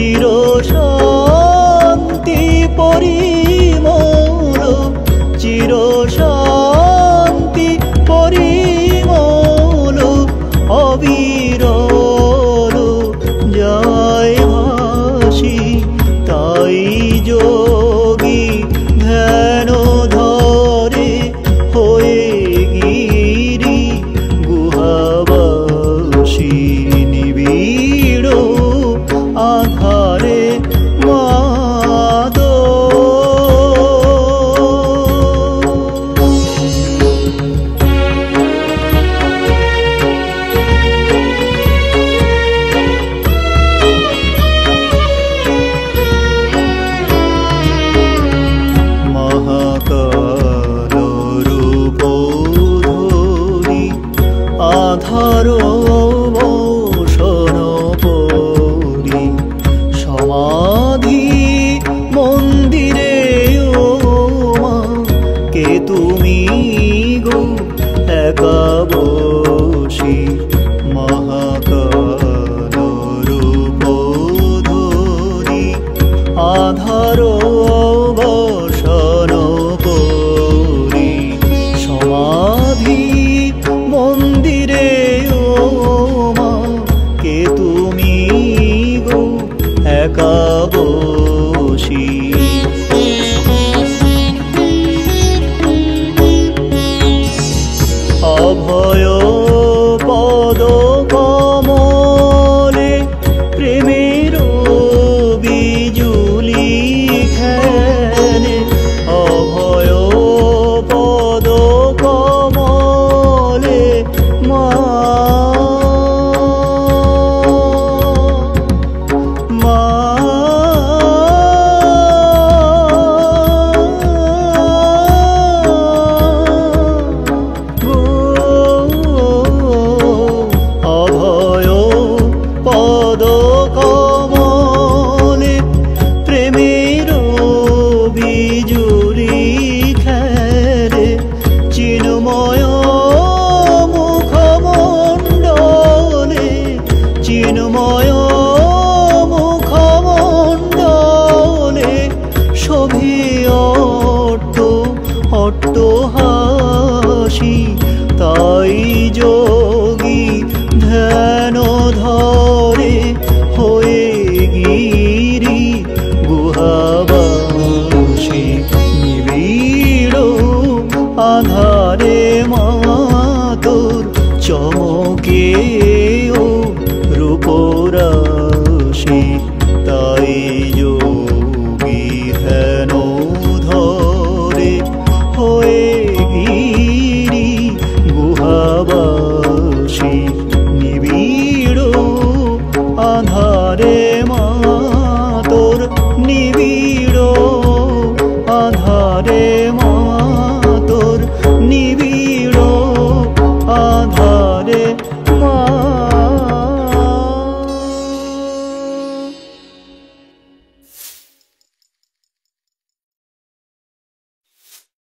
চির শান্তি পরিমল, চির শান্তি পরিমল অবিরল যায় ভাসি। তাই যোগী ধ্যান ধরে হয়ে গিরি গুহাবাসী, নিবিড় আধারে আধার বসন পরি সমাধি মন্দিরে ও মা, কে তুমি গো একা বসি। মহাকাল রূপ ধরি আধার বসন পরি সমাধি মন্দিরে ও মা, কে তুমি গো একা বসি। অভয় পদ কমলে প্রেমের বিজুলি খেলে, অভয় পদ কমলে মা, মা গো, অভয় পদ কমলে প্রেমের বিজুলি খেলে, চিন্ময় মুখমণ্ডলে, চিন্ময় মুখমণ্ডলে শোভে অট্ট অট্ট হাসি। তাই যোগী ধ্যান ধরে হয়ে গিরি গুহাবাসী, নিবিড় আধারে মা তোর চমকে ও রূপরাশি। তাই যোগী ধ্যান ধরে হয়ে গিরি গুহাবাসী, নিবিড় আধারে মা তোর, নিবিড় আধারে মা তোর, নিবিড় আধারে।